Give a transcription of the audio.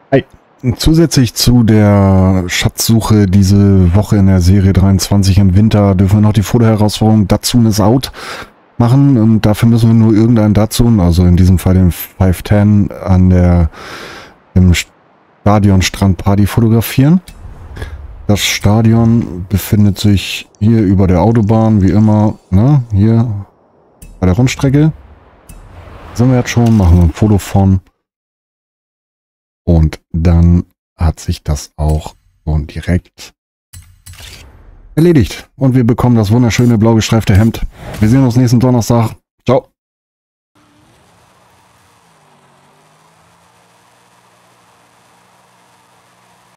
Hi. Zusätzlich zu der Schatzsuche diese Woche in der Serie 23 im Winter dürfen wir noch die Foto-Herausforderung Datsun is Out machen. Und dafür müssen wir nur irgendeinen Datsun, also in diesem Fall den 510, im Stadion Strand Party fotografieren. Das Stadion befindet sich hier über der Autobahn, wie immer, ne? Hier bei der Rundstrecke. Sind wir jetzt schon, machen wir ein Foto von. Und dann hat sich das auch schon direkt erledigt. Und wir bekommen das wunderschöne blau gestreifte Hemd. Wir sehen uns nächsten Donnerstag.